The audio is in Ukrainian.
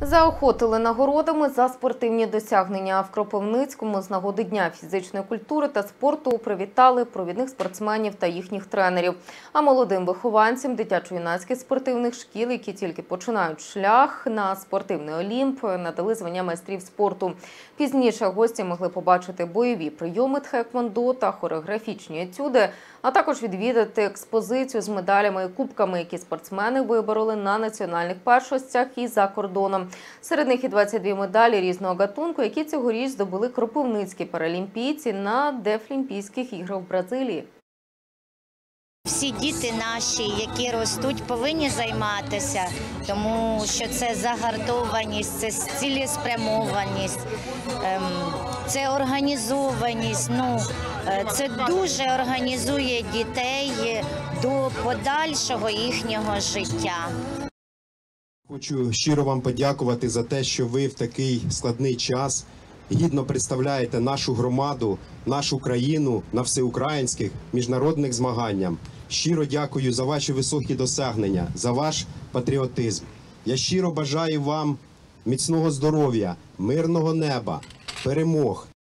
Заохотили нагородами за спортивні досягнення. В Кропивницькому з нагоди Дня фізичної культури та спорту привітали провідних спортсменів та їхніх тренерів. А молодим вихованцям дитячо-юнацьких спортивних шкіл, які тільки починають шлях на спортивний Олімп, надали звання майстрів спорту. Пізніше гості могли побачити бойові прийоми тхеквондо та хореографічні етюди, а також відвідати експозицію з медалями і кубками, які спортсмени вибороли на національних першостях і за кордоном. Серед них і 22 медалі різного гатунку, які цьогоріч здобули кропивницькі паралімпійці на Дефлімпійських іграх в Бразилії. Всі діти наші, які ростуть, повинні займатися, тому що це загартованість, це цілеспрямованість, це організованість. Це дуже організує дітей до подальшого їхнього життя. Хочу щиро вам подякувати за те, що ви в такий складний час гідно представляєте нашу громаду, нашу країну на всеукраїнських міжнародних змаганнях. Щиро дякую за ваші високі досягнення, за ваш патріотизм. Я щиро бажаю вам міцного здоров'я, мирного неба, перемог